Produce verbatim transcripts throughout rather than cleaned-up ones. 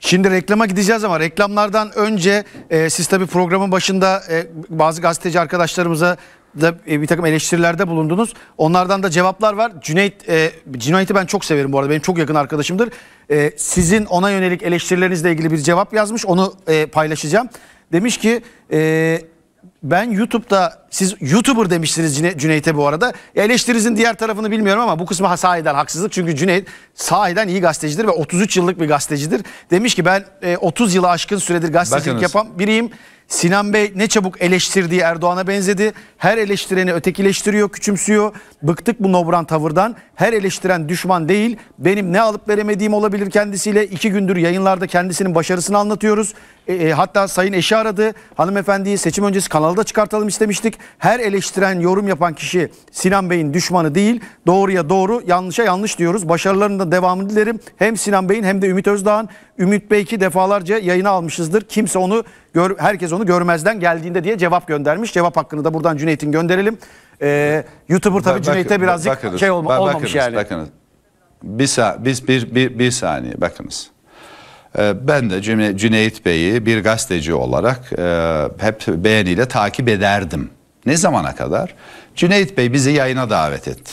Şimdi reklama gideceğiz ama reklamlardan önce e, siz tabii programın başında e, bazı gazeteci arkadaşlarımıza da e, bir takım eleştirilerde bulundunuz. Onlardan da cevaplar var. Cüneyt, e, Cüneyt'i ben çok severim bu arada. Benim çok yakın arkadaşımdır. E, sizin ona yönelik eleştirilerinizle ilgili bir cevap yazmış. Onu e, paylaşacağım. Demiş ki... E, Ben YouTube'da, siz YouTuber demiştiniz Cüneyt'e bu arada. Eleştirinizin diğer tarafını bilmiyorum ama bu kısmı sahiden haksızlık. Çünkü Cüneyt sahiden iyi gazetecidir ve otuz üç yıllık bir gazetecidir. Demiş ki ben otuz yılı aşkın süredir gazetecilik Bakınız. yapan biriyim. Sinan Bey ne çabuk eleştirdiği Erdoğan'a benzedi. Her eleştireni ötekileştiriyor, küçümsüyor. Bıktık bu nobran tavırdan. Her eleştiren düşman değil. Benim ne alıp veremediğim olabilir kendisiyle. İki gündür yayınlarda kendisinin başarısını anlatıyoruz. E, e, hatta sayın eşi aradı. Hanımefendiyi seçim öncesi kanalda çıkartalım istemiştik. Her eleştiren, yorum yapan kişi Sinan Bey'in düşmanı değil. Doğruya doğru, yanlışa yanlış diyoruz. Başarılarının da devamını dilerim. Hem Sinan Bey'in hem de Ümit Özdağ'ın. Ümit Bey ki defalarca yayına almışızdır. Kimse onu gör, herkes onu görmezden geldiğinde diye cevap göndermiş. Cevap hakkını da buradan Cüneyt'in gönderelim. Ee, YouTuber tabii Cüneyt'e birazcık bakınız, şey olma, bakınız, olmamış yani. Bakınız. Bir, sa biz bir, bir, bir saniye bakınız. Ee, ben de Cüneyt Bey'i bir gazeteci olarak e, hep beğeniyle takip ederdim. Ne zamana kadar? Cüneyt Bey bizi yayına davet etti.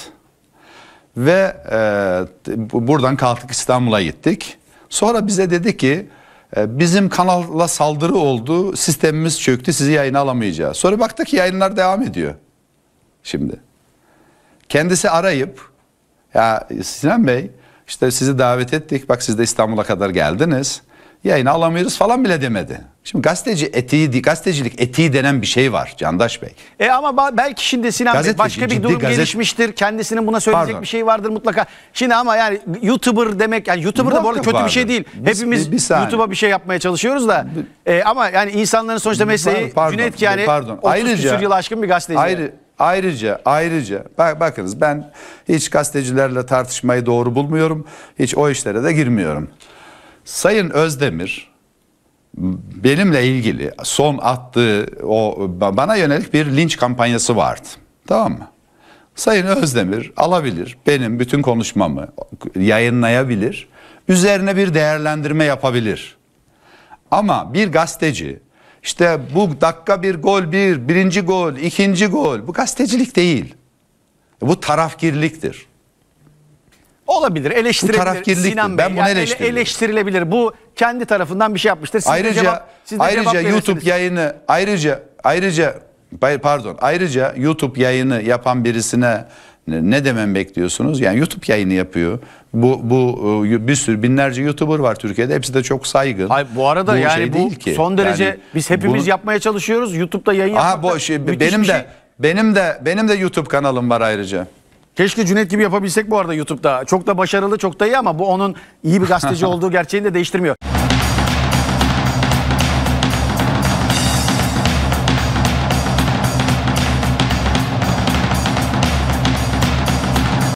Ve e, buradan kalktık İstanbul'a gittik. Sonra bize dedi ki e, bizim kanala saldırı oldu, sistemimiz çöktü, sizi yayına alamayacağız. Sonra baktık ki yayınlar devam ediyor. Şimdi kendisi arayıp ya Sinan Bey işte sizi davet ettik, bak siz de İstanbul'a kadar geldiniz, yayına alamıyoruz falan bile demedi. Şimdi gazeteci etiği, gazetecilik etiği denen bir şey var Candaş Bey. E ama belki şimdi Sinan Gazeteci, Bey başka bir durum gazet... gelişmiştir. Kendisinin buna söyleyecek Pardon. bir şey vardır mutlaka. Şimdi ama yani YouTuber demek, yani YouTuber da bu arada kötü vardır. Bir şey değil. Biz, Hepimiz bir, bir YouTube'a bir şey yapmaya çalışıyoruz da. E, ama yani insanların sonuçta mesleği pardon, Cüneyt yani pardon. otuz Ayrıca, küsur yıl aşkın bir gazeteci. Ayrı, ayrıca ayrıca bak, bakınız ben hiç gazetecilerle tartışmayı doğru bulmuyorum. Hiç o işlere de girmiyorum. Sayın Özdemir benimle ilgili son attığı o bana yönelik bir linç kampanyası vardı. Tamam mı? Sayın Özdemir alabilir, benim bütün konuşmamı yayınlayabilir, üzerine bir değerlendirme yapabilir. Ama bir gazeteci işte bu dakika bir gol bir, birinci gol, ikinci gol, bu gazetecilik değil. Bu tarafgirliktir. Olabilir, eleştirilebilir. Sinan Bey, ben bunu yani eleştiriyorum. Eleştirilebilir. Bu kendi tarafından bir şey yapmıştır. Siz ayrıca cevap, siz ayrıca YouTube yayını ayrıca ayrıca pardon ayrıca YouTube yayını yapan birisine ne demem bekliyorsunuz? Yani YouTube yayını yapıyor. Bu bu bir sürü binlerce YouTuber var Türkiye'de. Hepsi de çok saygın. Hayır, bu arada bu yani şey bu değil ki. Son derece yani biz hepimiz bunu... yapmaya çalışıyoruz. YouTube'da yayın Aha, yapmak. Bu şey, benim de şey. benim de benim de YouTube kanalım var ayrıca. Keşke Cüneyt gibi yapabilsek bu arada YouTube'da. Çok da başarılı, çok da iyi ama bu onun iyi bir gazeteci olduğu gerçeğini de değiştirmiyor.